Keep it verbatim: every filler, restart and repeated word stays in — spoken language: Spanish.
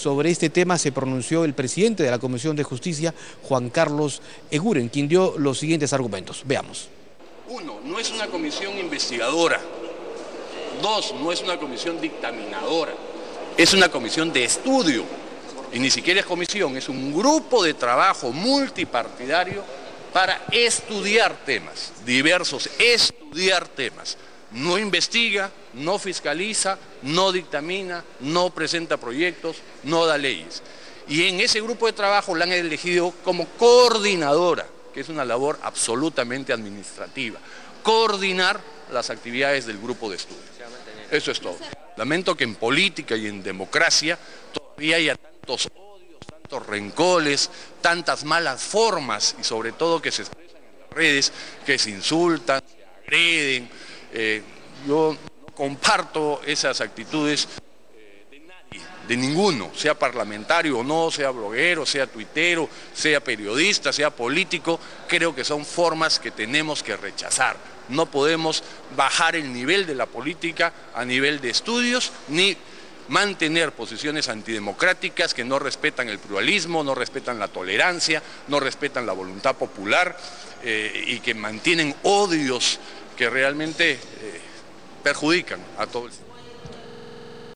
Sobre este tema se pronunció el presidente de la Comisión de Justicia, Juan Carlos Eguren, quien dio los siguientes argumentos. Veamos. Uno, no es una comisión investigadora. Dos, no es una comisión dictaminadora. Es una comisión de estudio. Y ni siquiera es comisión, es un grupo de trabajo multipartidario para estudiar temas diversos, estudiar temas. No investiga, no fiscaliza, no dictamina, no presenta proyectos, no da leyes. Y en ese grupo de trabajo la han elegido como coordinadora, que es una labor absolutamente administrativa. Coordinar las actividades del grupo de estudio. Eso es todo. Lamento que en política y en democracia todavía haya tantos odios, tantos rencores, tantas malas formas y sobre todo que se expresan en las redes, que se insultan, se agreden. Eh, yo no comparto esas actitudes eh, de nadie, de ninguno, sea parlamentario o no, sea bloguero, sea tuitero, sea periodista, sea político. Creo que son formas que tenemos que rechazar. No podemos bajar el nivel de la política a nivel de estudios, ni mantener posiciones antidemocráticas que no respetan el pluralismo, no respetan la tolerancia, no respetan la voluntad popular eh, y que mantienen odios que realmente eh, perjudican a todo el mundo.